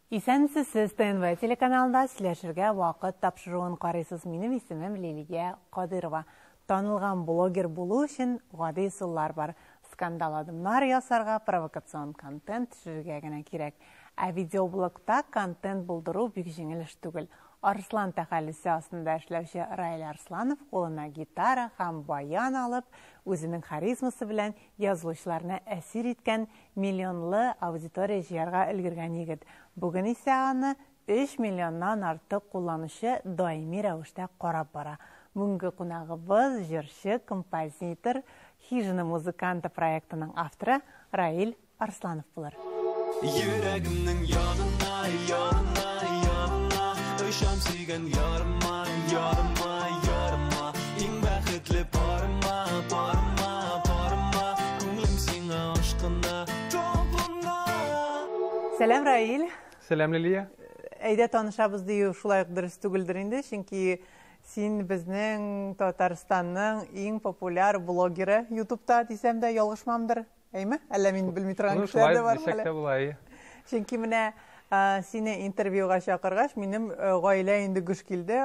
Исәнсіз сіз ТНВ телеканалында сөйләшергә вакыт тапшыруын карыйсыз. Минем исемем Лилия Кадырова. Танылган блогер булу өчен гади усуллар бар. Скандал адымнар ясарга, провокацион контент төшерергә генә кирәк. Ә видеоблогта контент булдыру бик җиңел эш түгел. Арслан тәхәллүсе астында эшләүче Раил Арсланов кулына гитара һәм баян алып, үзенең харизмасы белән язылучыларны әсир иткән миллионлы аудитория җыярга өлгергән егет. Бүген исә аны 3 миллионнан артык кулланучы даими рәвештә карап бара. Бүгенге кунагыбыз җырчы, композитор, хижина музыканты проектының авторы Раил Арсланов булыр. Йөрәгемнең янына, янына, янына, өчәм сөйгән ярыма, ярыма, ярыма, иң бәхетле парыма, парыма, парыма, күңелем сиңа ашкына, топлана. Сәлам, Раил. Сәлам, Лилия. Әйдә танышабыз дию шулай ук дөрес түгелдер инде, чөнки син безнең Татарстанның иң популяр блогеры YouTube'та дисәм дә ялгышмамдыр. Әйме? Әллә мин белми торган кешеләр дә бармы? Шулай булай. Чөнки менә сине интервьюга чакыргач, минем гаилә инде гыш килде.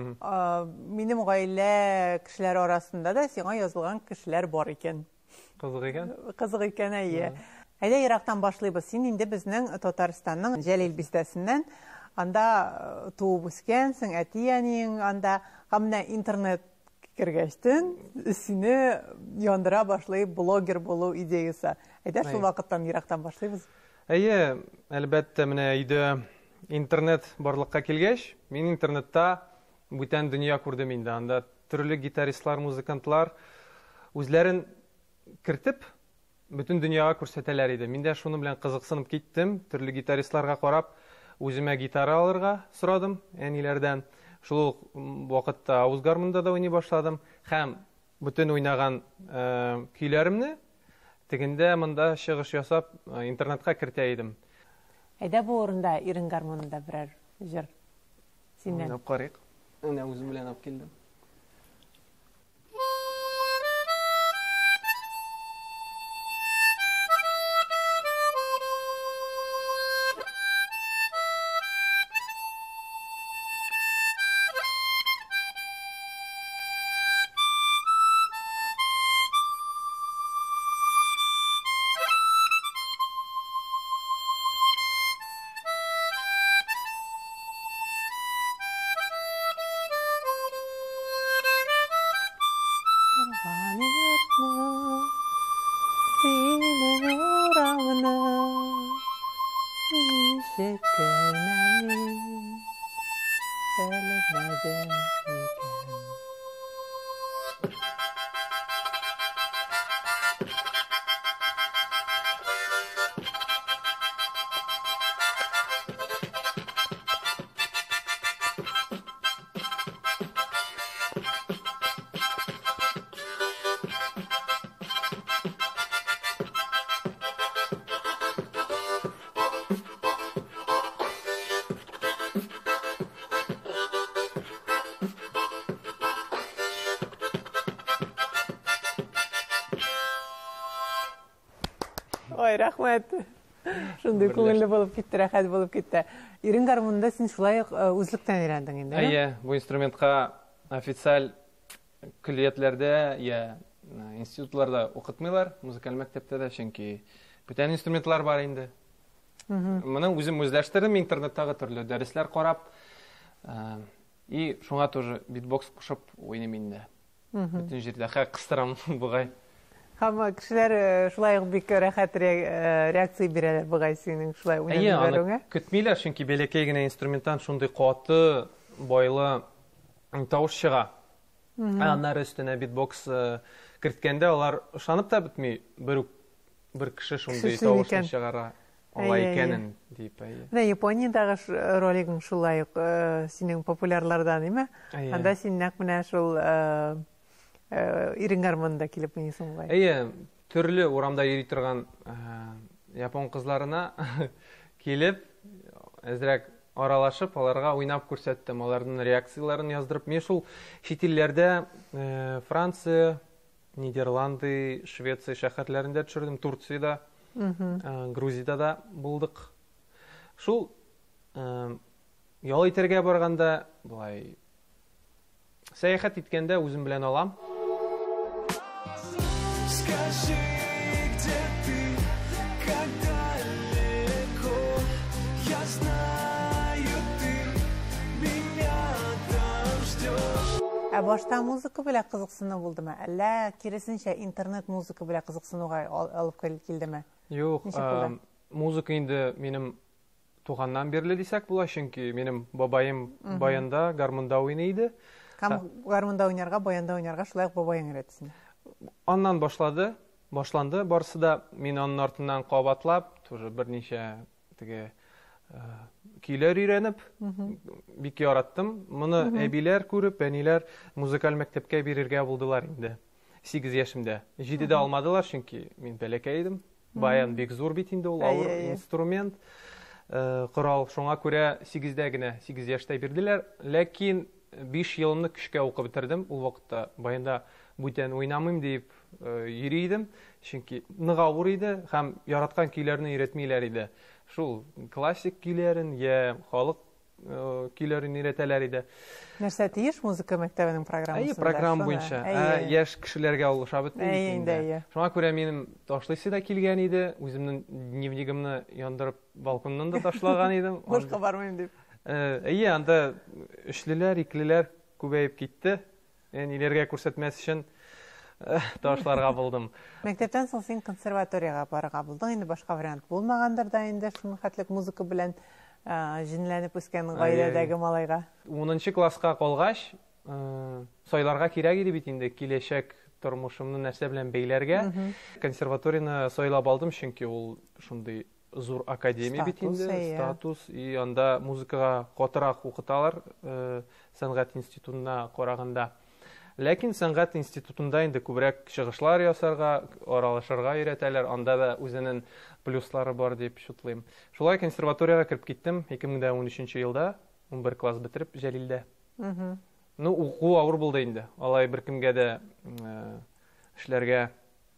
Минем гаилә кешеләр арасында да сиңа язылган кешеләр бар икән. Кызык икән? Кызык икән, әйе. Әйдә ерактан башлыйбыз. Син инде безнең Татарстанның Җәлил бистәсеннән анда туып үскәнсең, әти-әниең анда, һәм менә интернет кергәчтен сине яндыра башлый блогер булу идеясы. Әйдә шул вакыттан ерактан башлыйбыз. Әйе, әлбәттә, менә иде интернет барлыкка килгәч, мин интернетта бүтән дөнья күрдем инде. Анда төрле гитаристлар, музыкантлар үзләрен кертеп бүтән дөньяга күрсәтәләр иде. Мин дә шуның белән кызыксынып киттем. Төрле гитаристларга карап, үземә гитара алырга сорадым әниләрдән. Шул вакытта авыз гармунда да уйный башладым. Һәм бүтән уйнаган көйләремне тегендә монда чыгыш ясап интернетка кертә идем. Әйдә бу урында ирен гармунында берәр җыр синнән. Уйнап карыйк. Менә үзем белән алып килдем. Ой, рәхмәт. Шундый күңелле булып китте, рәхәт булып китте. Ирен гармунда син шулай үзлектән өйрәндең инде. Әйе, бу инструментка официаль көллиятләрдә, институтларда укытмыйлар, музыкаль мәктәптә дә, чөнки бүтән инструментлар бар инде. Моны үзем үзләштердем интернеттагы төрле дәресләр карап, и шуңа тоже битбокс кушып уйныйм инде. Бүтән җирдә кыстырам бугай. Һәм кешеләр шулай ук бик рәхәт реакция бирәләр бугай синең шулай уйнап йөрүеңә. Көтмиләр, чөнки бәләкәй генә инструменттан шундый каты, байлы тавыш чыга. Аннары өстенә битбокс керткәндә алар ышанып та бетми, бер кеше шундый тавышны чыгара алай икәнен дип. Менә Япониядагы ролигың шулай ук синең популярлардан, име? Анда син нәкъ менә шул ирен гармунда килеп уйныйсың бугай. Әйе, төрле урамда йөри торган япон кызларына килеп, әзрәк аралашып, аларга уйнап күрсәттем, аларның реакцияларын яздырып. Мен шул чит илләрдә Франция, Нидерланды, Швеция шәһәрләрендә төшердем, Турцияда, Грузиядә да булдык. Шул ял итәргә барганда, булай сәяхәт иткәндә үзем белән алам. Скажи, где ты, как далеко, я знаю, ты меня там ждешь. Башта музыка белән кызыксыну булдымы? Әллә киресенчә интернет музыка белән кызыксынуга алып килдеме? Юк, музыка инде минем туганнан бирле дисәк була, чөнки минем бабаем баянда гармунда уйный иде. Һәм гармунда уйнарга, баянда уйнарга шулай ук бабаең өйрәтсен. Аннан башланды, барысы да мин аның артыннан кабатлап, тоже берничә теге көйләр өйрәнеп, бик яраттым. Моны әбиләр күреп, әниләр музыкаль мәктәпкә бирергә булдылар инде. 8 яшемдә. 7дә алмадылар, чөнки мин бәләкәй идем. Баян бик зур бит инде ул, авыр инструмент. Корал, шуңа күрә 8дә генә, 8 яшьтә бирделәр. Ләкин 5 елымны көчкә укып бетердем. Ул вакытта баянда бүтән уйнамыйм дип йөри идем, чөнки нык авыр иде һәм яраткан көйләрне өйрәтмиләр иде. Шул классик көйләрен, я халык көйләрен өйрәтәләр иде. Нәрсә тиеш музыка мәктәбенең программасында? Программа буенча. Яшь кешеләргә алыша бетте инде. Шуңа күрә минем ташлыйсы да килгән иде, үземнең дневнигымны яндырып балконнан да ташлаган идем. Бушка бармыйм дип. Анда 3леләр, 2леләр күбәеп китте. Ниләргә күрсәтмәс өчен ташларга булдым. Мәктәптән соң син консерваториягә барырга булдың. Инде башка вариант булмагандыр да инде шуның хәтлек музыка белән җинләнеп үскән гаиләдәге малайга. 10нчы класска калгач, сайларга кирәк иде бит инде киләчәк тормышымны нәрсә белән бәйләргә. Консерваторияны сайлап алдым, чөнки ул шундый зур академия бит инде, статус, и анда музыкага катырак укыталар сәнгать институтына караганда. Ләкин сәнгать институтында инде күбрәк чыгышлар ясарга, аралашырга өйрәтәләр, анда да үзенең плюслары бар дип шутлыйм. Шулай консерваторияга кирип киттем 2013 елда, 11 класс бетереп, Җәлилдә. Ну, уку авыр булды инде. Алай беркемгә дә эшләргә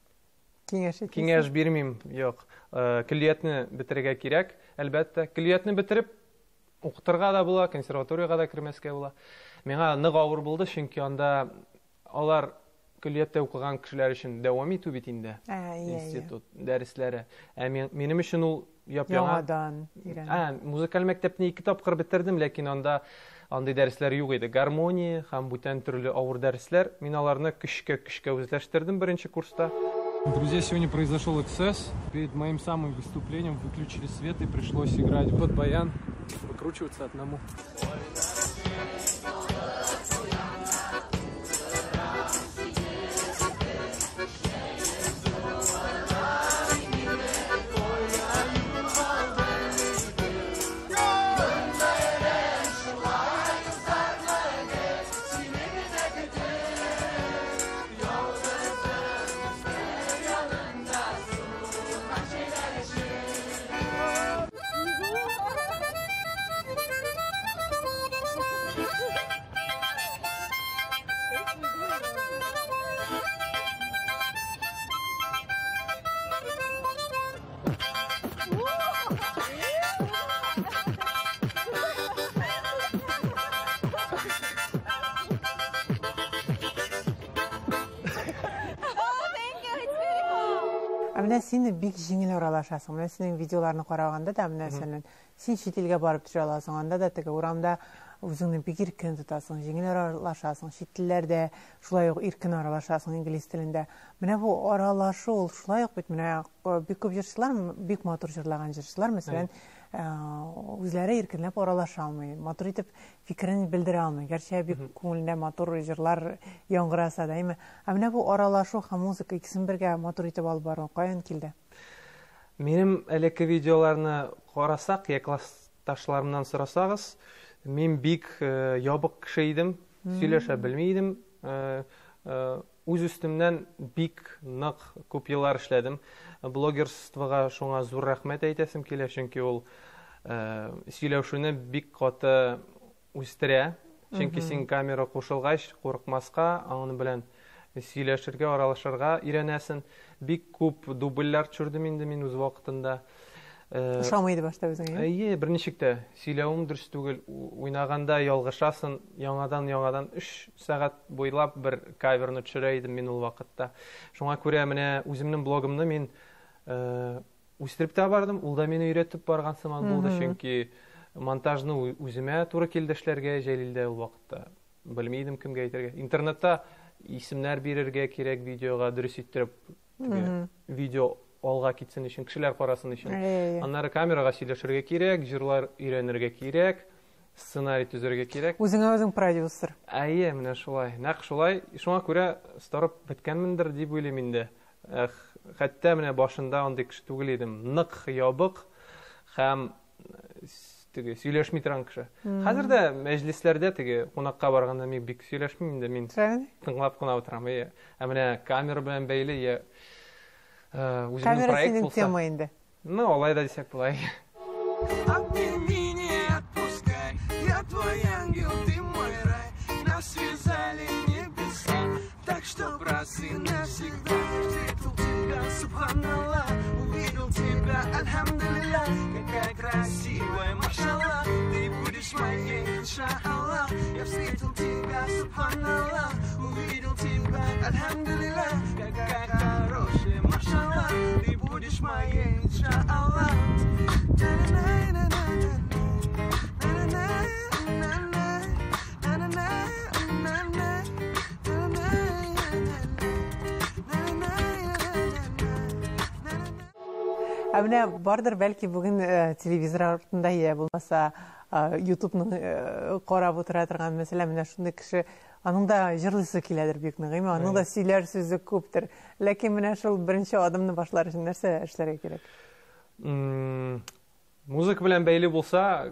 киңәш бирмим, юк. Киллиятны бетерергә кирәк, әлбәттә. Киллиятны бетереп укытырга да була, консерваторияга да кирмәскә була. Миңа нык авыр булды, чөнки анда алар киллиятта укыган кешеләр өчен дәвам итү бит инде. Институт дәресләре. Минем өчен ул яңадан музыкаль мәктәпне 2 тапкыр бетердем, ләкин анда андый дәресләр юк иде. Гармония һәм бүтән төрле авыр дәресләр. Мин аларны көчкә үзләштердем беренче курста. Друзья, сегодня произошел эксцесс. Перед моим самым выступлением выключили свет и пришлось играть под баян, выкручиваться одному. Менә син бик җиңел аралашасың. Менә синең видеоларны караганда да менә син чит илгә барып төшә аласың. Анда да теге урамда үзеңне бик иркен тотасың, җиңел аралашасың. Чит телләрдә шулай ук иркен аралашасың, инглиз телендә. Менә бу аралашу ул шулай ук бит менә бик күп җырчылар, бик матур җырлаган җырчылар, мәсәлән, үзләре иркенләп аралаша алмый, матур итеп фикерен белдерә алмый. Гәрчә бик күңелендә матур җырлар яңгыраса да, менә бу аралашу һәм музыка икесен бергә матур итеп алып бару каян килде? Минем элекке видеоларны карасак, я классташларымнан сорасагыз, мин бик ябык кеше идем, сөйләшә белмидем. Үз үстемнән бик нык күп еллар эшләдем. Блогерствога шуңа зур рәхмәт әйтәсем килә, чөнки ул сөйләшүне бик каты үстерә. Чөнки син камера кушылгач, курыкмаска, аны белән сөйләшергә, аралашырга өйрәнәсең. Бик күп дубльләр төшердем инде мин үз вакытында. Ошамайды башта үзеңә. Әйе, берничек тә сөйләвем дөрес түгел. Уйнаганда ялгышасың, яңадан 3 сәгать буйлап бер каверны төшерә идем мин ул вакытта. Шуңа күрә менә үземнең блогымны мин үстереп тә бардым. Ул да мине өйрәтеп барган сыман булды, чөнки монтажны үземә туры килде эшләргә Җәлилдә ул вакытта. Белмидем кемгә әйтергә. Интернетта исемнәр бирергә кирәк видеога дөрес иттереп, видео алга китсен өчен, кешеләр карасын өчен. Аннары камерага сөйләшергә кирәк, җырлар өйрәнергә кирәк, сценарий төзергә кирәк. Үзеңә үзең продюсер. Әйе, менә шулай. Нәкъ шулай. Шуңа күрә старып беткәнмендер дип уйлыйм инде. Хәтта менә башында андый кеше түгел идем. Нык ябык һәм теге сөйләшми торган кеше. Хәзер дә мәҗлесләрдә теге кунакка барганда мин бик сөйләшмим инде, мин тыңлап кына утырам. Ә менә камера белән бәйле үземнең проект булса. Тема инде. Ну, алай да дисәк булай. Обними, не отпускай, я твой ангел, ты мой рай. Нас связали небеса, так что раз и навсегда. Встретил тебя, субханаллах, увидел тебя, альхамдулиллах. Какая красивая, машаллах, ты будешь моей, иншаллах. Я встретил тебя, субханаллах, увидел тебя, альхамдулиллах. Какая хорошая, машаллах, ты будешь моей, иншаллах. Менә бардыр бәлки бүген телевизор артында я булмаса YouTube'ның карап утыра торган мәсәлән менә шундый кеше аның да җырлыйсы киләдер бик ныгыймы, аның да сөйләр сүзе күптер. Ләкин менә шул беренче адымны башлар өчен нәрсә эшләргә кирәк? Музыка белән бәйле булса,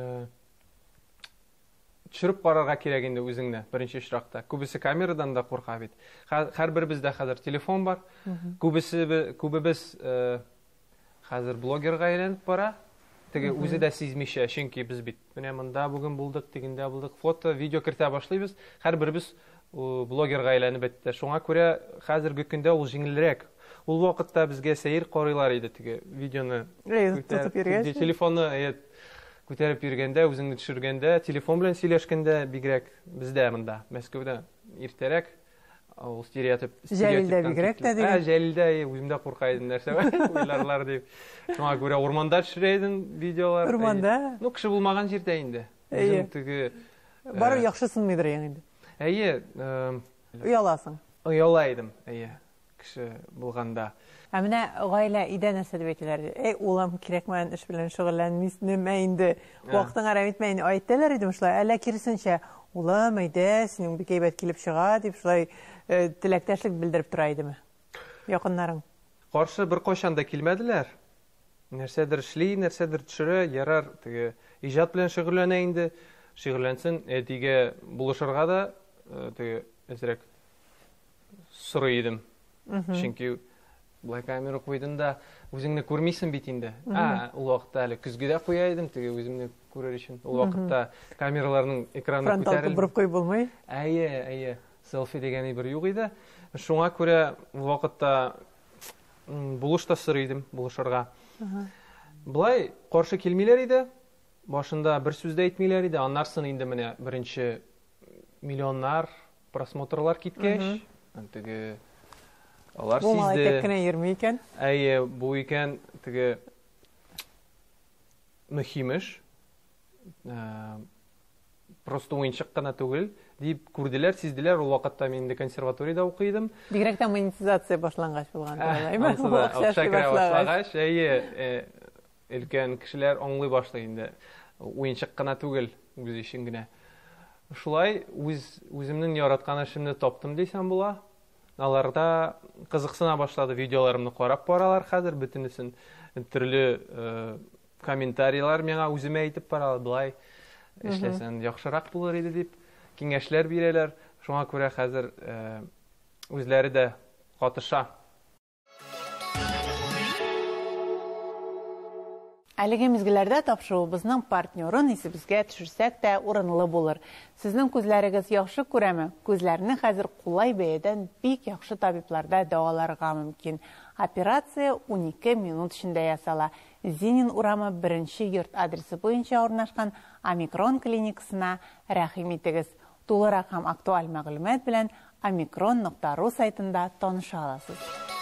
төшереп карарга кирәк инде үзеңне беренче очракта. Күбесе камерадан да курка бит. Һәрберебездә хәзер телефон бар. Күбебез хәзер блогерга әйләнеп бара. Теге үзе дә сизмичә, чөнки без бит менә монда бүген булдык, тегендә булдык, фото, видео кертә башлыйбыз. Һәрберебез блогерга әйләнеп бетте. Шуңа күрә хәзерге көндә ул җиңелрәк. Ул вакытта безгә сәер карыйлар иде теге видеоны. Телефонны күтәреп йөргәндә, үзеңне төшергәндә, телефон белән сөйләшкәндә бигрәк бездә монда, Мәскәүдә иртәрәк. Ул стереотип. Җәлилдә бигрәк тә диген. Җәлилдә үземдә курка идем нәрсә уйларлар дип. Шуңа күрә урманда төшерә идем видеолар. Урманда? Ну, кеше булмаган җирдә инде. Үзем теге Бары яхшысынмыйдыр инде. Әйе, Уяласың. Уялайдым, әйе, кеше булганда. Менә гаилә өйдә нәрсә дип әйтәләр? Улым кирәкмәгән эш белән шөгыльләнмисме инде? Вакытың арам итмәyin әйттеләр иде шулай. Әллә киресенчә, улым әйдә, синең бик әйбәт килеп чыга дип шулай теләктәшлек белдереп тора идеме? Якыннарың. Каршы бер кайчан да килмәделәр. Нәрсәдер эшли, нәрсәдер төшерә, ярар, теге иҗат белән шөгыльләнә инде. Шөгыльләнсен, әтигә булышырга да теге әзрәк сорый идем. Чөнки Булай камера куйдым да, үзеңне күрмисең бит инде. Ул вакытта әле көзгедә куя идем, теге үземне күрер өчен. Ул вакытта камераларның экраны күтәрелде. Фронталка борып куй булмый? Әйе, селфи дигән бер юк иде. Шуңа күрә ул вакытта булышта сорый идем, булышырга. Булай каршы килмиләр иде. Башында бер сүз дә әйтмиләр иде. Аннарсын инде менә беренче миллионнар просмотрлар киткәч, теге алар сизде. Бу малай кенә йөрми икән. Әйе, бу икән теге мөһим эш. Просто уенчык кына түгел дип күрделәр, сизделәр. Ул вакытта мин инде консерваториядә укыйдым. Бигрәк тә монетизация башлангач булган диләйме? Акча керә башлагач, әйе, өлкән кешеләр аңлый башлый инде. Уенчык кына түгел, үз өчен генә. Шулай үземнең яраткан эшемне таптым дисәм була. Аларда кызыксына башлады, видеоларымны карап баралар хәзер бөтенесен. Төрле комментарийлар миңа үземә әйтеп баралар, булай эшләсәң яхшырак булыр иде дип киңәшләр бирәләр. Шуңа күрә хәзер үзләре дә катыша. Әлеге мизгелләрдә тапшыруыбызның партнерын исебезгә төшерсәк тә урынлы булыр. Сезнең күзләрегез яхшы күрәме? Күзләрне хәзер кулай бәядән бик яхшы табибларда дәваларга мөмкин. Операция 12 минут эчендә ясала. Зинин урамы 1-нче йорт адресы буенча урнашкан Омикрон клиникасына рәхим итегез. Тулырак һәм актуаль мәгълүмат белән omicron.ru сайтында таныша аласыз.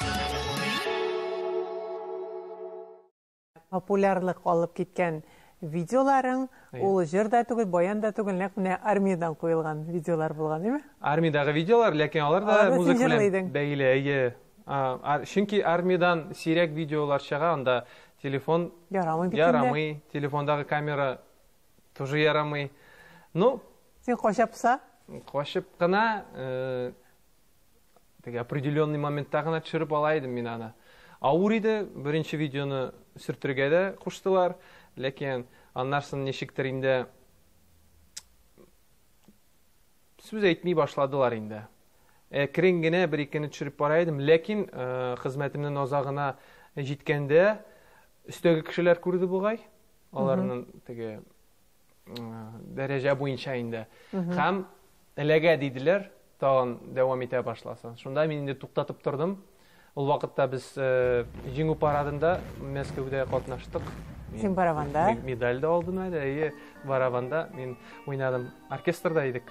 Популярлык алып киткән видеоларың, ул җырда түгел, баянда түгел, нәкъ менә армиядан куелган видеолар булган, әйме? Армиядагы видеолар, ләкин алар да музыка белән бәйле. Чөнки армиядан сирәк видеолар чыга, анда телефон ярамый, телефондагы камера тоже ярамый. Ну, син качапса? Качып кына, теге определенный моментта гына төшереп алайдым мин аны. Авыр иде, беренче видеоны сөртергә дә куштылар, ләкин аннарсын ничектер инде сүз әйтми башладылар инде. Әкрен генә бер-икене төшереп барайдым, ләкин хезмәтемнең азагына җиткәндә өстәге кешеләр күрде бугай, аларның теге дәрәҗә буенча инде. Һәм эләгә диделәр, тагын дәвам итә башласын. Шунда мин инде туктатып тордым. Ул вакытта без җиңү парадында Мәскәүдә катнаштык. Син барабанда? Медаль да алдым әле, барабанда мин уйнадым. Оркестрда идек.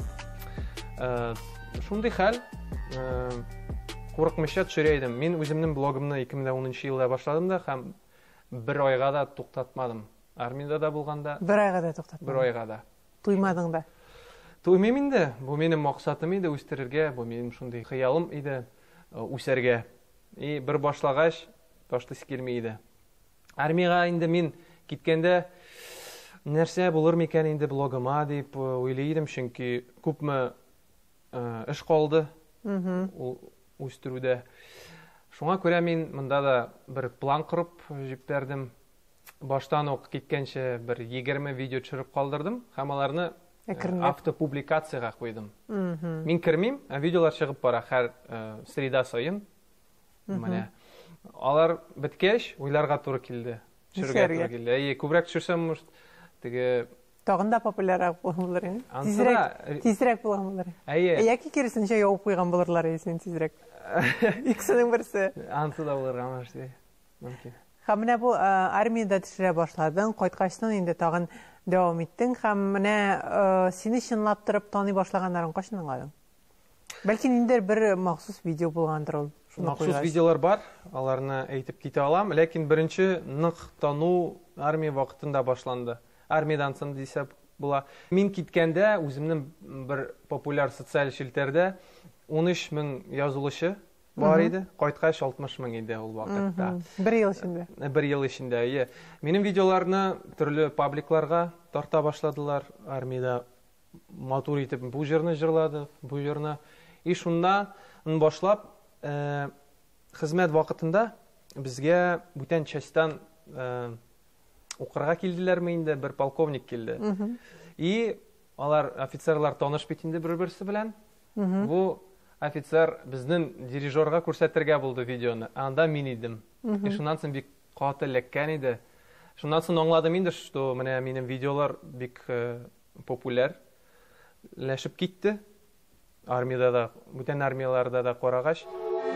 Шундый хәл, курыкмыйча төшерәйдем. Мин үземнең блогымны 2010 елда башладым да, һәм бер айга да туктатмадым. Армияда да булганда. Бер айга да туктатмадым. Бер айга да. Туймадың да? Туймыйм инде. Бу минем максатым иде үстерергә, бу минем шундый хыялым иде үсәргә. И бер башлагач, башлыйсы килми иде. Армияга инде мин киткәндә нәрсә булыр микән инде блогыма дип уйлыйдым, чөнки күпме эш калды үстерүдә. Шуңа күрә мин монда да бер план корып җибәрдем. Баштан ук киткәнче бер 20 видео төшереп калдырдым, һәм аларны автопубликациягә куйдым. Мин кермим, видеолар чыгып бара һәр среда саен. Менә алар биткәч, уйларга туры килде. Төшерергә туры килде. Күбрәк төшерсәм, может, теге тагын да популяррак булыр инде. Тизрәк булган булыр. Яки киресенчә явып куйган булырлар син тизрәк. Икесенең берсе. Ансы да булырга мөмкин. Һәм менә бу армияда төшерә башладың, кайткачтан инде тагын дәвам иттең, һәм менә сине чынлап торып таный башлаганнарын кайчан аңладың? Бәлки инде бер махсус видео булгандыр ул. Махсус видеолар бар, аларны әйтеп китә алам, ләкин беренче нык тану армия вакытында башланды. Армиядан соң дисәп була. Мин киткәндә үземнең бер популяр социаль челтәрдә 13 мең язылучы бар иде, кайткач 60 мең иде ул вакытта. Бер ел эчендә. Бер ел эчендә. Минем видеоларны төрле пабликларга тарта башладылар. Армияда матур итеп бу җырны җырлады, бу җырны. И шуннан башлап хезмәт вакытында безгә бүтән частьтан укырга килделәрме инде, бер полковник килде. И алар офицерлар таныш бит инде бер-берсе белән. Бу офицер безнең дирижерга күрсәтергә булды видеоны. Анда мин идем. И шуннан соң бик каты ләккән иде. Шуннан соң аңладым инде, что менә минем видеолар бик популяр ләшеп китте. Армияда да, бүтән армияларда да карагач.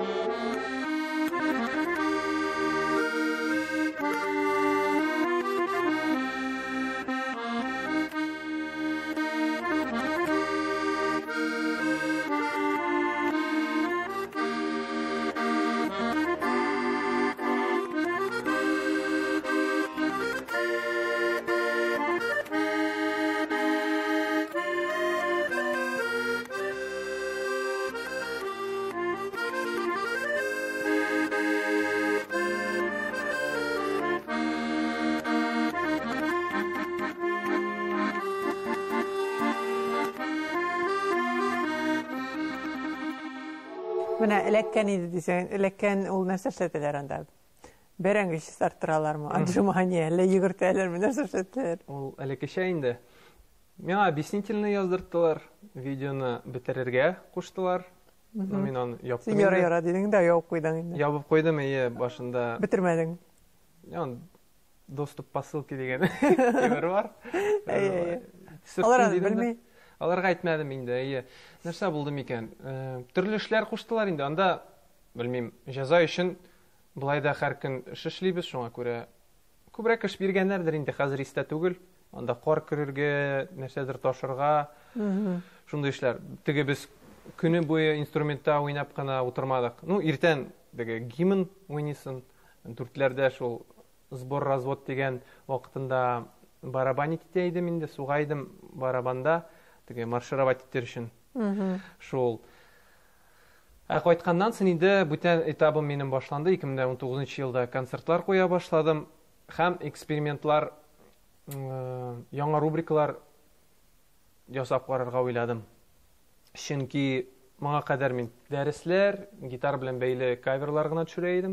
Менә эләккән иде дисәң, эләккән ул нәрсә эшләтәләр анда? Бәрәңгеч сарттыралармы? Отжимание, әллә йөгертәләрме, нәрсә эшләтәләр? Ул элеккечә инде. Миңа объяснительный яздырттылар, видеоны бетерергә куштылар. Мин аны яптым. Син яра дидең дә ябып куйдың инде. Ябып куйдым, башында. Бетермәдең. доступ по ссылке деген темір бар. Алар білмей. Аларға айтмадым инде. Нәрсә булды микән? Төрле эшләр куштылар инде. Анда белмим, җәза өчен булай да һәр көн эш эшлибез, шуңа күрә күбрәк эш биргәннәрдер инде, хәзер истә түгел. Анда кар көрергә, нәрсәдер ташырга. Шундый эшләр. Теге без көне буе инструментта уйнап кына утырмадык. Ну, иртән теге гимн уйныйсын. Дүртләрдә шул сбор-развод дигән вакытында барабан итә идем инде, сугайдым барабанда, теге маршировать итер өчен. Шул. Кайтканнан соң инде бүтән этабым минем башланды. 2019 елда концертлар куя башладым һәм экспериментлар, яңа рубрикалар ясап карарга уйладым. Чөнки моңа кадәр мин дәресләр, гитара белән бәйле каверлар гына төшерә идем.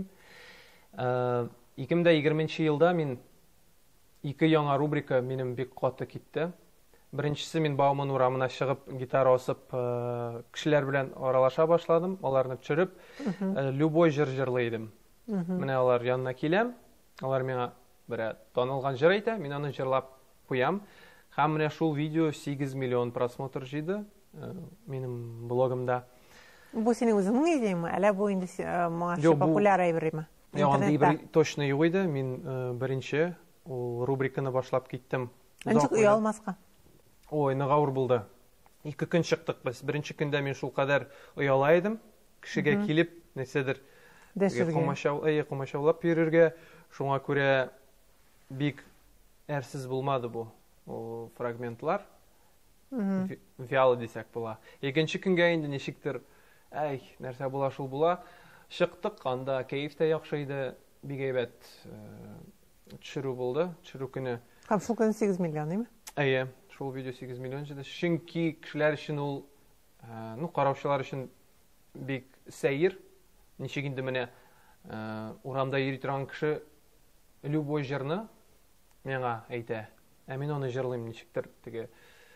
2020 елда мин 2 яңа рубрика минем бик каты китте. Беренчесе мин Бауман урамына чыгып, гитара асып, кешеләр белән аралаша башладым. Аларны төшереп, любой җыр җырлыйдым. Менә алар янына киләм, алар миңа бер танылган җыр әйтә, мин аны җырлап куям. Һәм менә шул видео 8 миллион просмотр җыйды минем блогымда. Бу синең үзеңнең идеяңмы, әллә бу инде моңа популяр әйберме? Анда точно юк иде. Мин беренче ул рубриканы башлап киттем. Ничек уялмаска? Ой, нык авыр булды. 2 көн чыктык без. Беренче көндә мин шул кадәр уяла идем. Кешегә килеп, нәрсәдер комачаулап йөрергә. Шуңа күрә бик әрсез булмады бу фрагментлар. Вяло дисәк була. Икенче көнгә инде ничектер, нәрсә була шул була. Чыктык, анда кайф та яхшы иде, бик әйбәт төшерү булды. Төшерү көне. Һәм шул көн 8 миллион, диме? Шул видео 8 миллион җиде. Чөнки кешеләр өчен ул, караучылар өчен бик сәер. Ничек инде менә урамда йөри торган кеше любой җырны миңа әйтә. Мин аны җырлыйм ничектер теге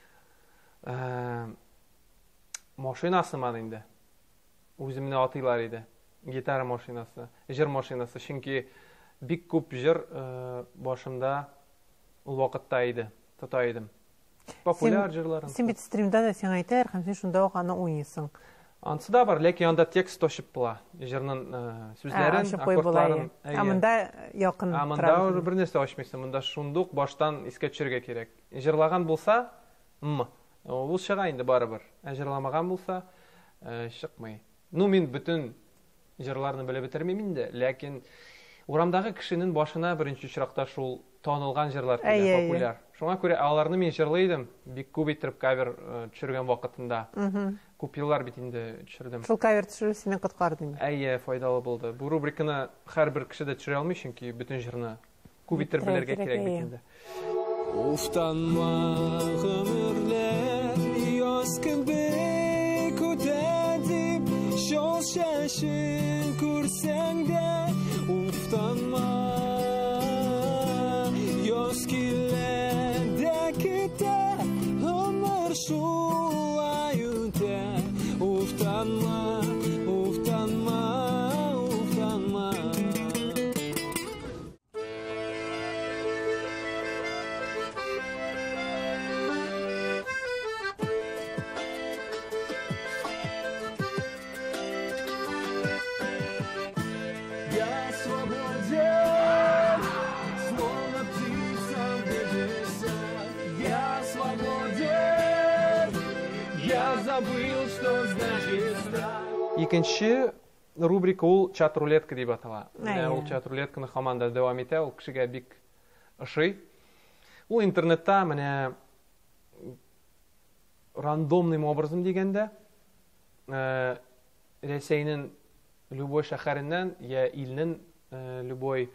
машинасы ман инде. Үземне атыйлар иде. Гитара машинасы, җыр машинасы. Чөнки бик күп җыр башымда ул вакытта иде, тота идем. Популяр җырларын. Син бит стримда да син әйтәр, һәм син шунда ук аны уйныйсың. Ансы да бар, ләкин анда текст тошып була. Җырның сүзләрен, аккордларын. Монда якын тора. Монда бер нәрсә ачмыйсың, монда шундук баштан искә төшерергә кирәк. Җырлаган булса, ул чыга инде барыбер. Җырламаган булса, чыкмый. Ну, мин бүтән җырларны белеп бетермим инде, ләкин урамдагы кешенең башына беренче чиракта шул танылган җырлар килә, популяр. Шуңа күрә аларны мин җырлыйдым, бик күп итеп кавер төшергән вакытында. Күп еллар бит инде төшердем. Шул кавер төшерү сине коткарды. Файдалы булды. Бу рубриканы һәрбер кеше дә төшерә алмый, чөнки бүтән җырны күп итеп белергә кирәк бит инде. Уфтанма гомерләр, яз кебек үтә дип, шул шашын күрсәң дә, уфтанма. Яз килә дә китә, гомер шулай үтә. Уфтанма, уфтанма, уфтанма. Я свободен, словно птица в небесах. Я свободен, я забыл, что значит страх. Икенче рубрика ул чат-рулетка дип атала. Ул чат-рулетканы һаман да дәвам итә, ул кешегә бик ошый. Ул интернетта менә рандомным образом дигәндә, Рәсәйнең любой шәһәреннән я илнең любой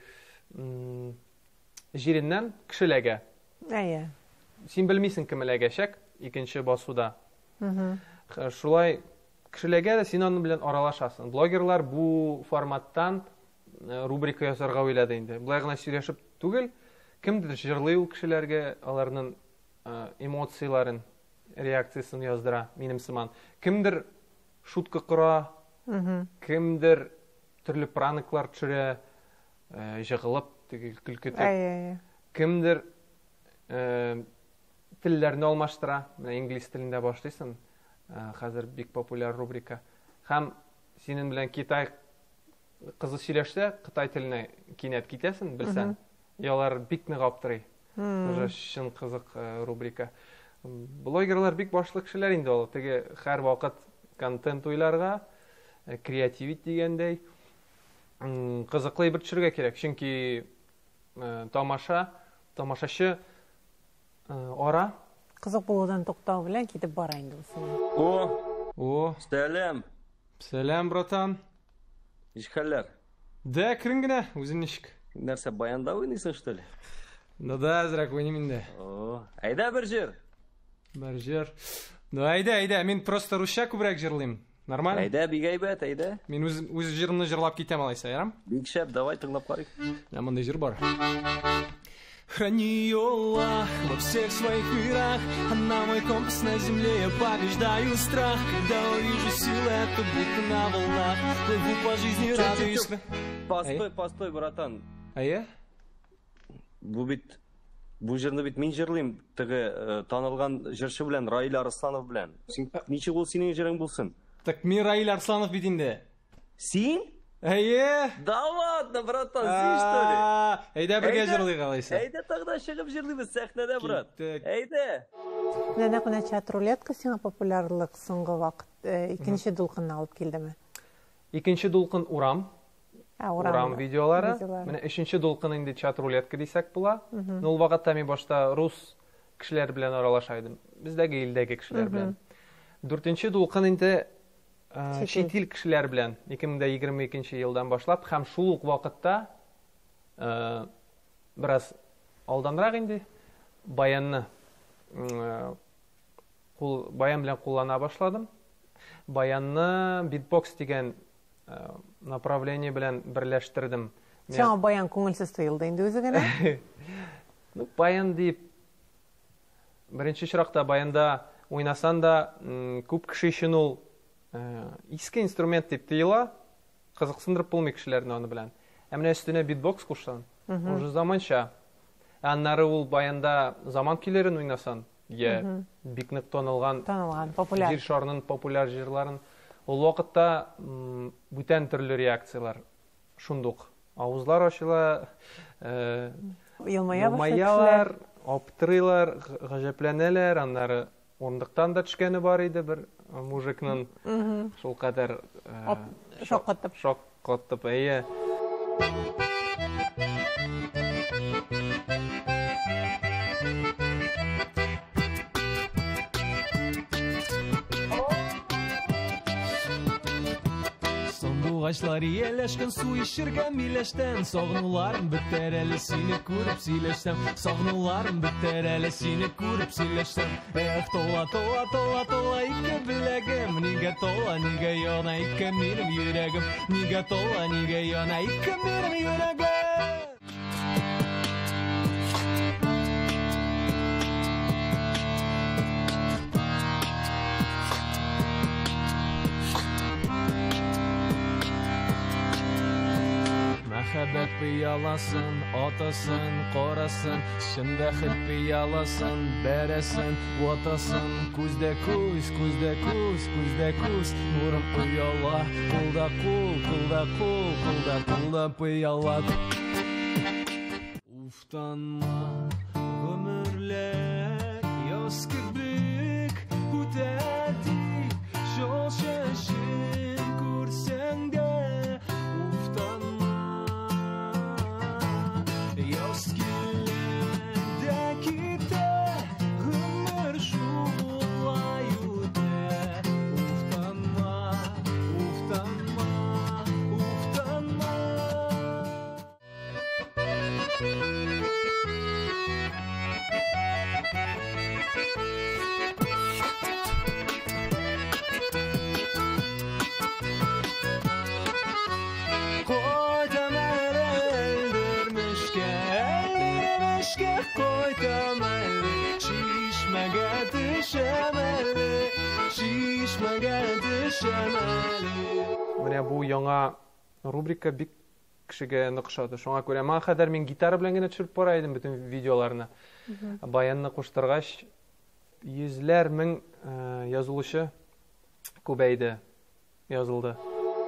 җиреннән кешеләргә. Син белмисең кем эләгәчәк икенче басуда. Шулай кешеләргә дә син аның белән аралашасың. Блогерлар бу форматтан рубрика ясарга уйлады инде. Булай гына сөйләшеп түгел, кемдер җырлый ул кешеләргә, аларның эмоцияларын, реакциясын яздыра, минем сыман. Кемдер шутка кыра, кемдер төрле праныклар төшерә, җыгылып, теге көлкетеп. Ай. Кемдер телләрне алмаштыра. Менә инглиз телендә башлыйсың. Хәзер бик популяр рубрика. Һәм синең белән Китай кызы сөйләшсә, Кытай теленә кинәт китәсең, белсәң. Ялар бик нык аптырый. Уже шын кызык рубрика. Блогерлар бик башлы кешеләр инде ул. Теге һәр вакыт контент уйларга, креативит дигәндәй, кызыклы бер төшерергә кирәк. Чөнки тамашачы ара Кызык булудан туктау белән китеп бара инде ул. О, Сәлем. сәлам, братан. Ишхәлләр. Да, кирен генә, үзең ничек? Нәрсә, баянда уйныйсың, что ли? Ну да, әзрәк уйныйм инде. Әйдә бер җыр. Бер җыр. Ну әйдә, мин просто русча күбрәк җырлыйм. Нормально? Әйдә, бик әйбәт, әйдә. Мин үз җырымны җырлап китәм алайса, ярам? Бик шәп, давай тыңлап карыйк. Менә мондай җыр бар. Храни Аллах во всех своих мирах, она мой компас на земле, я побеждаю страх. Когда увижу силы, это будто на волнах, плыву по жизни, радуюсь. Постой, братан. Әйе? Бу җырны бит мин җырлыйм, теге танылган җырчы белән, Раил Арсланов белән. Ничек ул синең җырың булсын? Так мин Раил Арсланов бит инде. Син? Әйе? Да ладно, братан, син что ли? Әйдә бергә җырлыйк алайса. Әйдә тагда чыгып җырлыйбыз сәхнәдә, брат. Әйдә. Менә чат рулетка сиңа популярлык соңгы вакыт икенче дулкынны алып килдеме? Икенче дулкын урам. Урам видеолары. Видеолары. Менә өченче дулкын инде чат рулетка дисәк була. Ул вакытта мин башта рус кешеләр белән аралаша идем. Бездәге илдәге кешеләр белән. Дүртенче дулкын инде чит ил кешеләр белән 2022 елдан башлап һәм шул ук вакытта бераз алданрак инде баян белән куллана башладым. Баянны битбокс дигән направление белән берләштердем. Сиңа баян күңелсез тоелды инде үзе генә. Ну, баян дип беренче чиракта баянда уйнасан да күп кеше өчен ул иске инструмент дип тоела, кызыксындырып булмый кешеләрне аны белән. Ә менә өстенә битбокс кушсан, уже заманча. Аннары ул баянда заман көйләрен уйнасан, бик нык танылган, популяр. Җир шарының популяр җырларын. Ул вакытта бүтән төрле реакциялар шундук. Авызлар ачыла, Елмаялар, аптырыйлар, гаҗәпләнәләр, аннары урындыктан да төшкәне бар иде бер мужикның. Шул кадәр шоккатып, әйе. Сандугачлар ияләшкән су ишергә миләштән, сагынуларым бетәр әле сине күреп сөйләшсәм, сагынуларым бетәр әле сине күреп сөйләшсәм. Эх, тола ике беләгем, нигә тола, нигә яна ике минем йөрәгем, нигә тола, нигә яна ике минем йөрәгем. Мәхәббәт пыяласын, атасын, карасын, шында хит пыяласын, бәрәсын, ватасын, күздә күз, нурым пыяла, кулда пыяла. Уфтанма, гомерләр, яз кебек үтәди, шул шәшен күрсәң дә, уфтанма. Яз килгәндә китә, гомер шулай үтә. Уфтанма. Менә бу яңа рубрика бик кешегә нык шуңа күрә моңа кадәр мин гитара белән генә төшереп бара идем бөтен видеоларны. Баянны куштыргач, йөзләр мең язылучы күбәйде, язылды.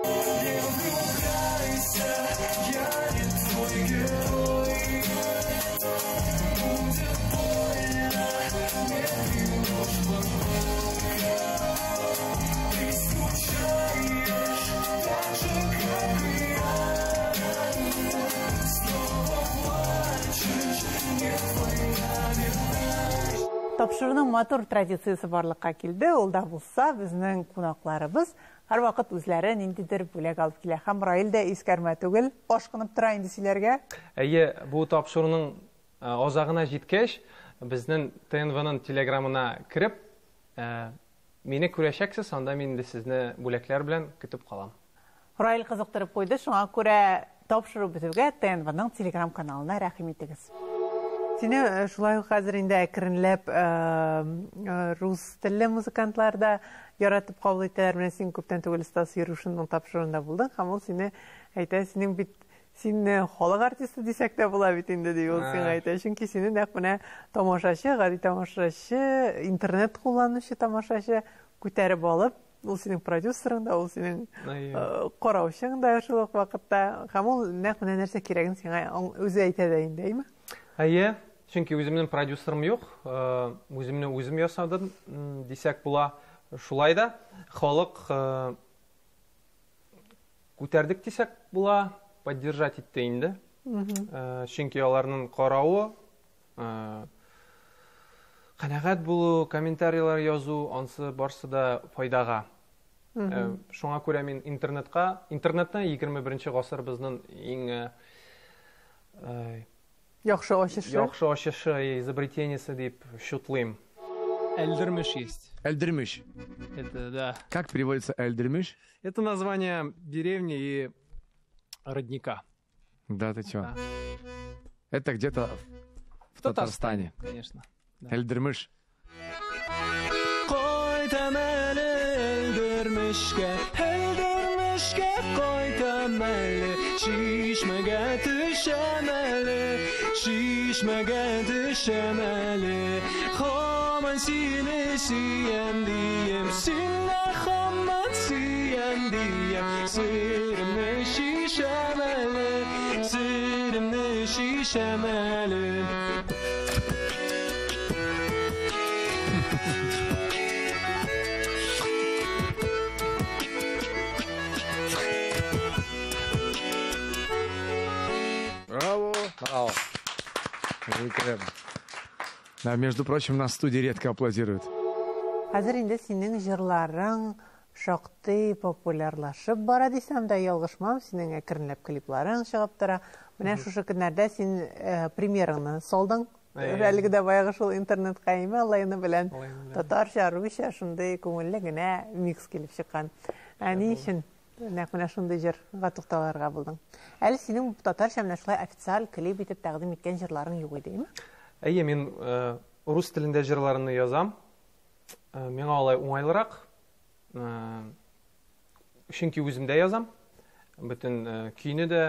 Тапшыруның матур традициясы барлыкка килде. Ул да булса, безнең кунакларыбыз һәрвакыт үзләре ниндидер бүләк алып килә. Һәм Раил да искәрмә түгел, ашкынып тора инде силәргә. Әйе, бу тапшыруның азагына җиткәч, безнең ТНВның телеграмына кирип, мине күрәчәксез, анда мин инде сезне бүләкләр белән көтеп калам. Раил кызыктырып куйды, шуңа күрә тапшыру бетүгә ТНВның телеграм каналына рәхим итегез. Сине шулай хәзер инде әкренләп рус телле музыкантлар да яратып кабул итәләр. Менә син күптән түгел Стас Ярушинның тапшыруында булдың. Һәм ул сине әйтә, синең бит синне халык артисты дисәк тә була бит инде ди ул сиңа әйтә. Чөнки сине нәкъ менә тамашачы, гади тамашачы, интернет кулланучы тамашачы күтәреп алып, ул синең продюсерың да, ул синең караучың да шул ук вакытта. Һәм ул нәкъ менә нәрсә кирәген сиңа үзе әйтә дә инде, әйме? Әйе, чөнки үземнең продюсерым юк, үземне үзем ясадым дисәк була. Шулай да халык күтәрдек дисәк була, поддержать итте инде. Чөнки аларның каравы, канәгать булу, комментарийлар язу, ансы барсы да файдага. Шуңа күрә мин интернетны 21-нче гасыр безнең иң яхшы ачышы изобретениесе дип шутлыйм. Эльдермеш есть. Эльдермеш. Это да. Как переводится Эльдермеш? Это название деревни и родника. Да, ты чё? Да. Это где-то в Татарстане. Конечно. Да. Эльдермеш. Şişmege düşemeli Haman seni siyen diyem Sinne haman siyen diyem Sırımı şişemeli Sırımı şişemeli Браво! Браво! Да, между прочим, нас в студии редко аплодируют. Хәзер инде синең җырларың шактый популярлашып бара дисәм дә ялгышмам. Синең әкренләп клипларың чыгып тора. Менә шушы көннәрдә син премьераңны салдың. Әлеге дә баягы шул интернетка име лайны белән татарча, русча шундый күңелле генә микс килеп чыккан. Ни өчен нәкъ менә шундый җырга тукталырга булдың? Әле синең татарча менә шулай официаль клип итеп тәкъдим иткән җырларың юк идеме? Әйе, мин рус телендә җырларны язам. Миңа алай уңайлырак. Чөнки үзем дә язам. Бөтен көйне дә,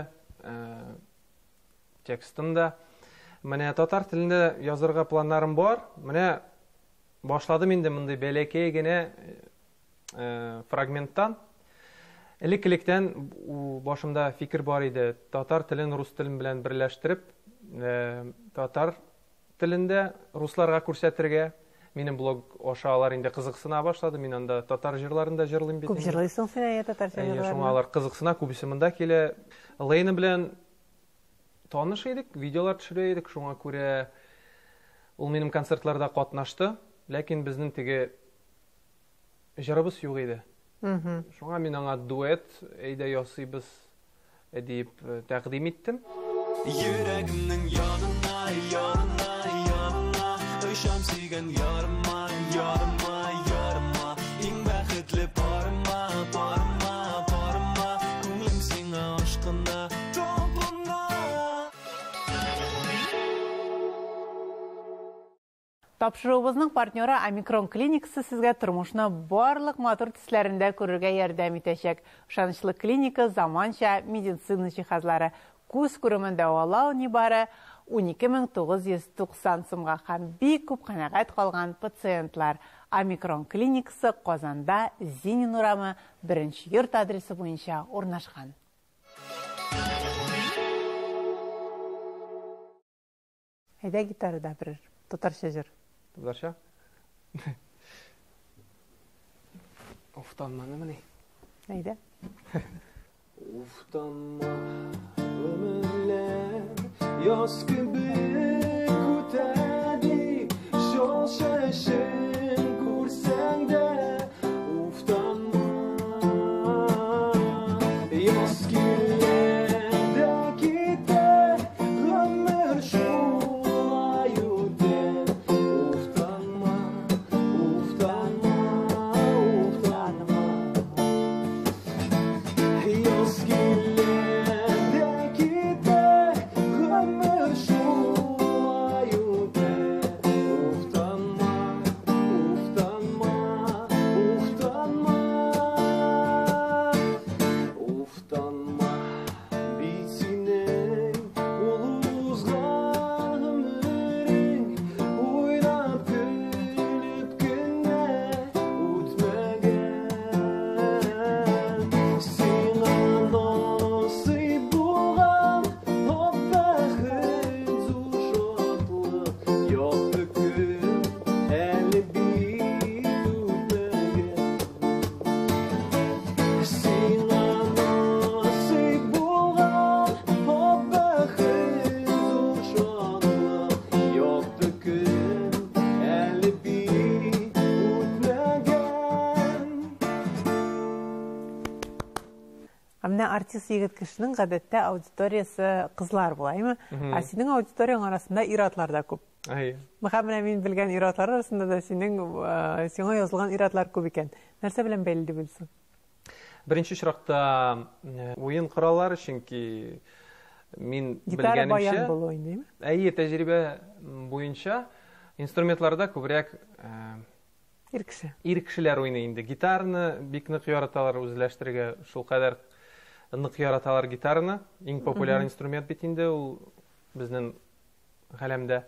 текстын да. Менә татар телендә язырга планнарым бар. Менә башладым инде мондай бәләкәй генә фрагменттан. Элек-электән башымда фикер бар иде. Татар телен рус телен белән берләштереп, татар телендә русларга күрсәтергә. Минем блог аша алар инде кызыксына башлады. Мин анда татар җырларында җырлыйм бит. Күп җырлыйсың син татарча җырларда. Шуңа алар кызыксына, күбесе монда килә. Лейны белән таныш идек, видеолар төшерә идек. Шуңа күрә ул минем концертларда катнашты, ләкин безнең теге җырыбыз юк иде. Шуңа мин аңа дуэт әйдә ясыйбыз дип тәкъдим иттем. Йөрәгемнең янына, янына, янына Ышам сөйгән ярыма, ярыма, ярыма Иң бәхетле парыма, парыма, парыма Күңелем сиңа ашкына, толкына Тапшыруыбызның партнеры Омикрон клиникасы сезгә тормышны барлык матур төсләрендә күрергә ярдәм итәчәк. Ышанычлы клиника заманча медицина җиһазлары, күз күремен дәвалау нибары 12,990 сумга һәм бик күп канәгать калган пациентлар. Омикрон клиникасы Казанда, Зинин урамы 1-нче йорт адресы буенча урнашкан. Әйдә гитарада бер татарча җыр. Татарча? Уфтанманы менә. Әйдә. Уфтанма ömürler yaz gibi kutadi şol şaşın kursan da uftanma yaz gülende gider ömür şolay öter uftanma uftanma uftanma yaz gülende gider ömür şolay öter uftanma uftanma uftanma uftanma bitsin uluzgan ömürün oynap gülüp günde utmagan sen nasip bulan hop baxit zuşatlık yoktu gün eli bir tutmagan sen nasip bulan hop baxit zuşatlık yoktu gün eli bir tutmagan. Менә артист егет кешенең гадәттә аудиториясы кызлар булаймы? Ә синең аудиторияң арасында ир-атлар да күп. Менә мин белгән ир-атлар арасында да сиңа язылган ир-атлар күп икән. Нәрсә белән бәйле дип белсен? Беренче очракта уен кораллары, чөнки мин Гитара баян белгәнемчә, булу инде. тәҗрибә буенча инструментларда күбрәк Ир кеше. ир кешеләр уйный инде. Гитарны бик нык яраталар үзләштерергә, шул кадәр нык яраталар гитарны. Иң популяр инструмент бит инде ул безнең галәмдә.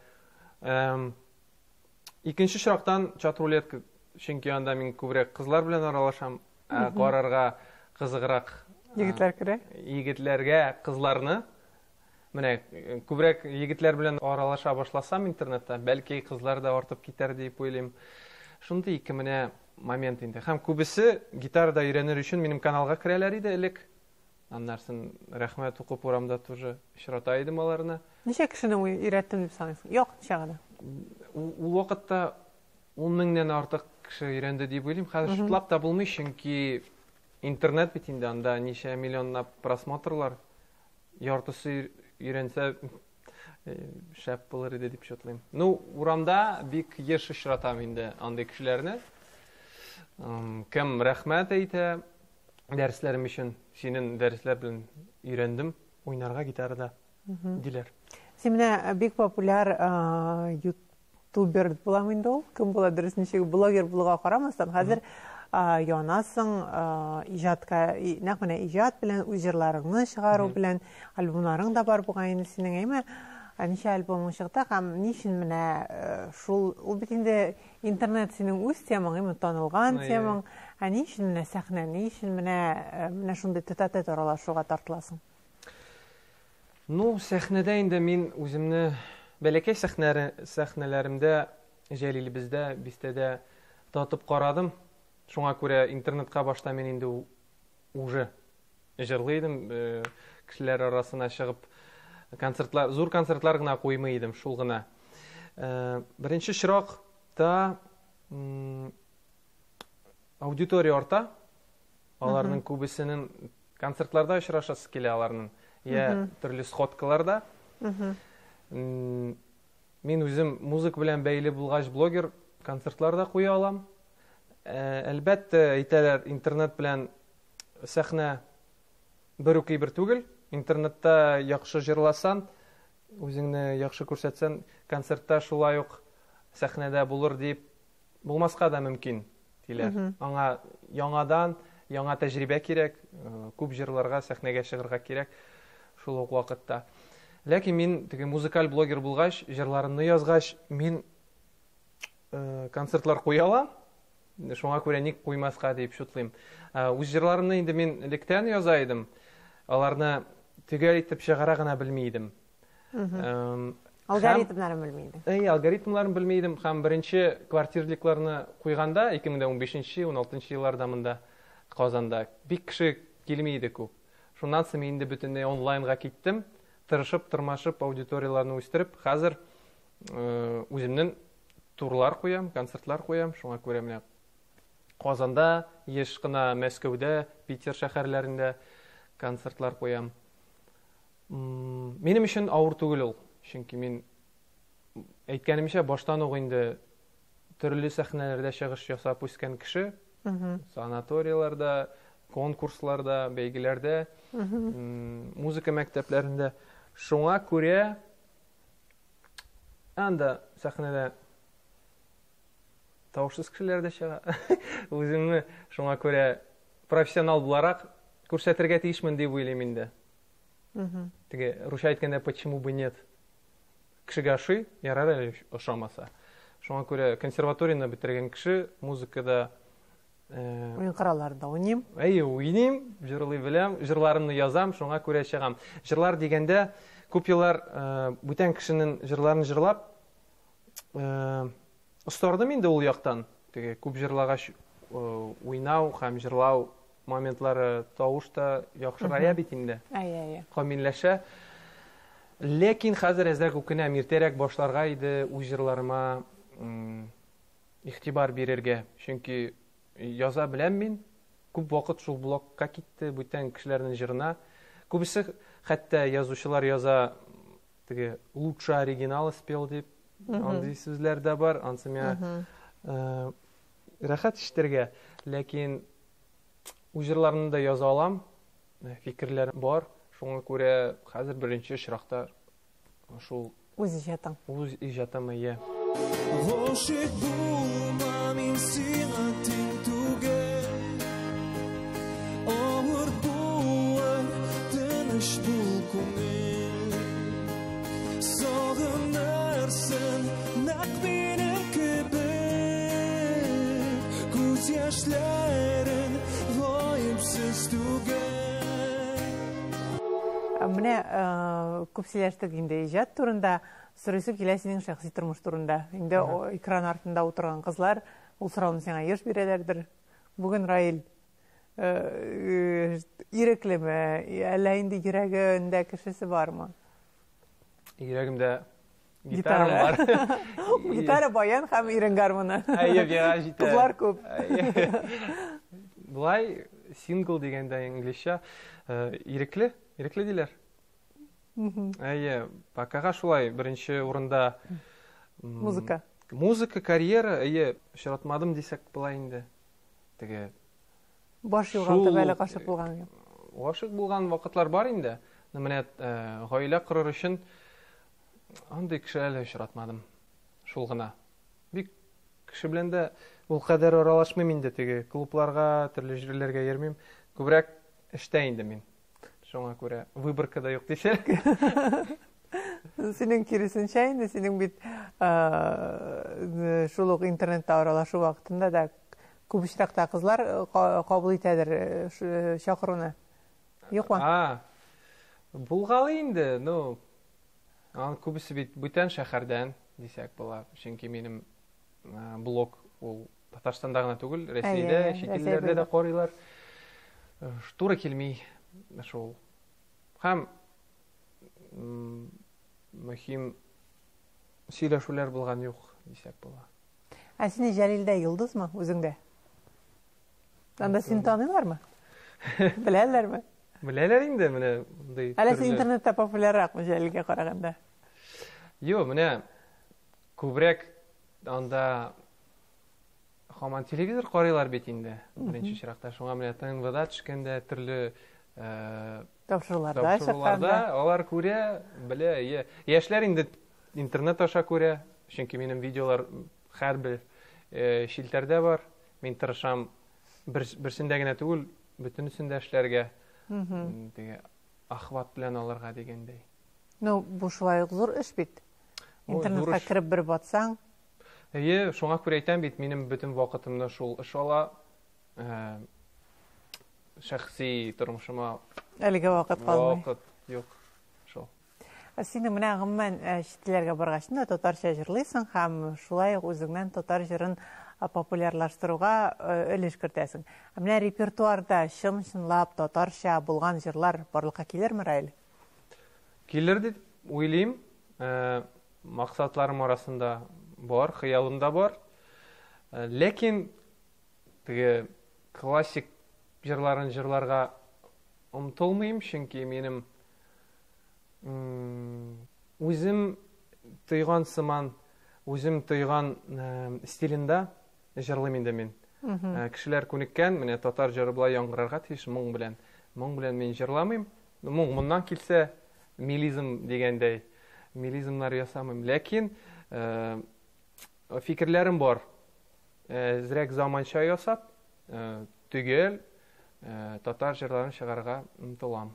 Икенче очрактан чат-рулетка, чөнки анда мин күбрәк кызлар белән аралашам, карарга кызыграк Егетләр керә. егетләргә кызларны. Менә күбрәк егетләр белән аралаша башласам интернетта, бәлки кызлар да артып китәр дип уйлыйм. Шундый ике менә момент инде. Һәм күбесе гитарда өйрәнер өчен минем каналга керәләр иде элек. Аннарсын рәхмәт укып урамда тоже очрата идем аларны. Ничә кешене өйрәттем дип саныйсың? Юк, ничә гына. Ул вакытта 10 меңнән артык кеше өйрәнде дип уйлыйм. Хәзер шутлап та булмый, чөнки интернет бит инде, анда ничә миллионлап просмотрлар. Яртысы өйрәнсә шәп булыр иде дип шатлыйм. Ну, урамда бик еш очратам инде андый кешеләрне. Кем рәхмәт әйтә дәресләрем өчен, синең дәресләр белән өйрәндем уйнарга гитарада диләр. Син менә бик популяр ютубер буламы инде ул? Кем була дөрес ничек блогер булуга карамастан, хәзер янасың иҗатка, нәкъ менә иҗат белән үз җырларыңны чыгару белән альбомларың да бар бугай инде синең, әйме? Ничә альбомың чыкты һәм ничек менә шул ул бит инде интернет синең үз темаң, әйме, танылган темаң. Ничек менә сәхнә, ничек менә шундый тәтәт аралашуга тартыласың? Ну, сәхнәдә инде мин үземне бәләкәй сәхнәләремдә Җәлил бездә, бистәдә татып карадым. Шуңа күрә интернетка башта мин инде уже җырлыйдым, кешеләр арасына чыгып концертлар, зур концертлар гына куймый идем, шул гына. Беренче чиракта аудитория арта. Аларның күбесенең концертларда очрашасы килә аларның. Я төрле сходкаларда. Мин үзем музык белән бәйле булгач блогер концертларда куя алам. Әлбәттә, әйтәләр, интернет белән сәхнә бер үк бер түгел. Интернетта яхшы җырласаң, үзеңне яхшы күрсәтсәң, концертта шулай ук сәхнәдә булыр дип булмаска да мөмкин диләр. Аңа яңадан яңа тәҗрибә кирәк, күп җырларга, сәхнәгә чыгарга кирәк шул ук вакытта. Ләкин мин теге музыкаль блогер булгач, җырларымны язгач, мин концертлар куя алам. Шуңа күрә ник куймаска дип шутлыйм. Үз җырларымны инде мин электән яза идем. Аларны төгәл итеп чыгара гына белми идем. Алгоритмнарын белмидең. Алгоритмларын белми идем һәм беренче квартирлыкларны куйганда 2015-16 елларда монда Казанда бик кеше килми иде күп. Шуннан соң инде бөтенләй онлайнга киттем. Тырышып, тырмашып, аудиторияларны үстереп, хәзер үземнең турлар куям, концертлар куям. Шуңа күрә менә Казанда, еш кына Мәскәүдә, Питер шәһәрләрендә концертлар куям. Минем өчен авыр түгел ул. Чөнки мин әйткәнемчә баштан ук инде төрле сәхнәләрдә чыгыш ясап үскән кеше, санаторияларда, конкурсларда, бәйгеләрдә, музыка мәктәпләрендә. Шуңа күрә анда сәхнәдә тавышсыз кешеләр дә чыга. Үземне шуңа күрә профессионал буларак күрсәтергә тиешмен дип уйлыйм инде. Теге русча әйткәндә почему бы нет? Кешегә ошый, ярар әле ошамаса. Шуңа күрә консерваторияны бетергән кеше музыкада Уен коралларында уйныйм. Уйныйм, җырлый беләм, җырларымны язам, шуңа күрә чыгам. Җырлар дигәндә күп еллар бүтән кешенең җырларын җырлап устардым инде ул яктан. Теге күп җырлагач уйнау һәм җырлау моментлары тавышта яхшырая бит инде. Камилләшә. Ләкин хәзер әзрәк үкенәм, иртәрәк башларга иде үз җырларыма игътибар бирергә. Чөнки яза беләм мин, күп вакыт шул блогка китте, бүтән кешеләрнең җырына. Күбесе хәтта язучылар яза, теге лучше оригинал спел дип, андый сүзләр дә бар, ансы миңа рәхәт ишетергә. Ләкин үз җырларымны да яза алам, фикерләр бар. Шуңа күрә хәзер беренче чиракта шул Үз иҗатың. Үз иҗатым ия. Гашык булма мин сиңа тиң түгел. Авыр булыр, тыныч бул күңел. Сагынырсың нәкъ минем кебек. Күз яшьләрең гаепсез түгел. Менә күп сөйләштек инде иҗат турында, сорыйсы килә синең шәхси тормыш турында. Инде экран артында утырган кызлар ул сорауны сиңа еш бирәләрдер. Бүген Раил иреклеме, әллә инде йөрәгендә кешесе бармы? Йөрәгемдә гитарам бар. Гитара баян һәм ирен гармоны. Җитә. Кызлар күп. Булай сингл дигәндә инглизчә ирекле диләр. Покага шулай беренче урында Музыка. Музыка карьера, очратмадым дисәк була инде. Теге Баш югалтып әле гашык булган. Гашык булган вакытлар бар инде. Менә гаилә корыр өчен андый кеше әле очратмадым. Шул гына. Бик кеше белән дә ул кадәр аралашмыйм инде, теге клубларга, төрле җирләргә йөрмим. Күбрәк эштә инде мин. Шуңа күрә выборка да юк дисәк. Синең киресенчә инде, синең бит шул ук интернетта аралашу вакытында да күп очракта кызлар кабул итәдер чакыруны. Юкмы? Булгалы инде, күбесе бит бүтән шәһәрдән дисәк була. Чөнки минем блог ул Татарстанда гына түгел, Рәсәйдә, чит илләрдә дә карыйлар. Туры килми шул. Һәм мөһим сөйләшүләр булган юк дисәк була. Син Җәлилдә йолдызмы үзеңдә? Анда син таныйлармы? Беләләрме? Беләләр инде менә бундый. Әле син интернетта популярракмы Җәлилгә караганда? Юк, менә күбрәк анда һаман телевизор карыйлар бит инде. Беренче чиракта шуңа менә ТНВда төшкәндә төрле тапшыруларда алар күрә, белә, яшьләр инде интернет аша күрә, чөнки минем видеолар һәрбер шилтәрдә бар. Мин тырышам берсендә генә түгел, бөтенесендә эшләргә. Теге ахват белән алырга дигәндәй. Ну, бу шулай ук зур эш бит. Интернетка кирип бер батсаң. Шуңа күрә әйтәм бит, минем бөтен вакытымны шул эш ала. Шәхси тормышыма Әлегә вакыт калмый. вакыт юк. Шул. Син менә гомумән читләргә баргач та татарча җырлыйсың һәм шулай ук үзеңнән татар җырын популярлаштыруга өлеш кертәсең. Менә репертуарда чын-чынлап татарча булган җырлар барлыкка килерме, Раил? Килер дип уйлыйм. Максатларым арасында бар, хыялымда бар. Ләкин теге классик җырларын җырларга омтылмыйм, чөнки минем үзем тойган сыман, үзем тойган стилендә җырлыйм инде мин. Кешеләр күнеккән, менә татар җыры булай яңгырарга тиеш моң белән. Моң белән мин җырламыйм. Моң моннан килсә, милизм дигәндәй, милизмнар ясамыйм. Ләкин фикерләрем бар. Зрәк заманча ясап, түгел татар җырларын чыгарга омтылам.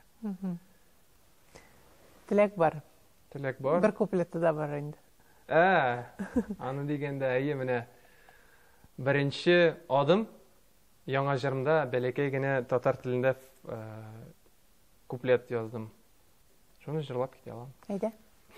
Теләк бар. Теләк бар. Бер куплеты да бар инде. Аны дигәндә, менә беренче адым яңа җырымда бәләкәй генә татар телендә куплет яздым. Шуны җырлап китә алам. Әйдә.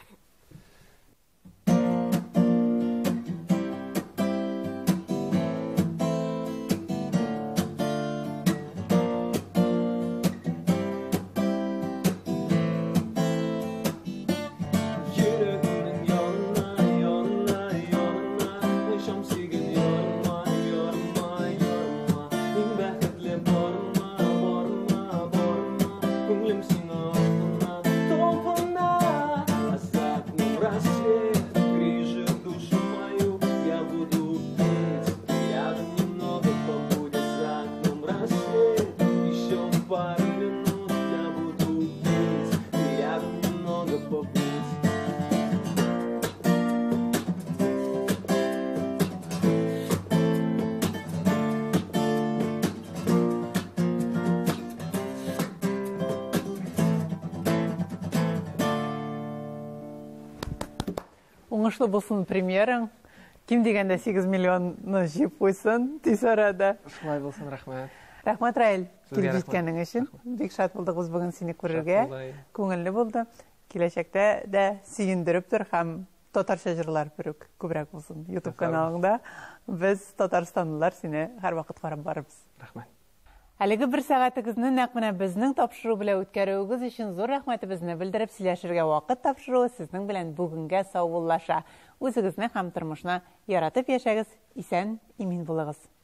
Уңышлы булсын премьераң. Ким дигәндә 8 миллионны җыеп куйсын тиз арада. Шулай булсын, рәхмәт. Рәхмәт, Раил, Сезгә килеп рәхмәт. җиткәнең өчен. Бик шат булдык без бүген сине күрергә. Күңелле булды. Киләчәктә дә сөендереп тор һәм татарча җырлар күбрәк булсын. YouTube каналыңда без татарстанлылар сине һәрвакыт карап барабыз. Рәхмәт. Әлеге бер сәгатегезне нәкъ менә безнең тапшыру белән үткәрүегез өчен зур рәхмәтебезне белдереп сөйләшергә вакыт тапшыруы сезнең белән бүгенгә саубуллаша. Үзегезне һәм тормышны яратып яшәгез, исән, имин булыгыз.